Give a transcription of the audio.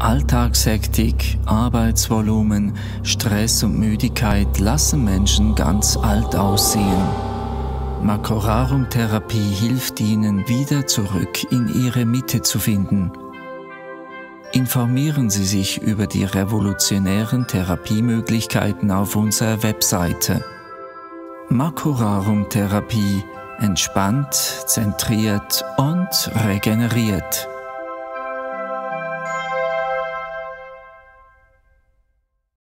Alltagshektik, Arbeitsvolumen, Stress und Müdigkeit lassen Menschen ganz alt aussehen. Makrorarum-Therapie hilft Ihnen, wieder zurück in Ihre Mitte zu finden. Informieren Sie sich über die revolutionären Therapiemöglichkeiten auf unserer Webseite. Makrorarum-Therapie: entspannt, zentriert und regeneriert.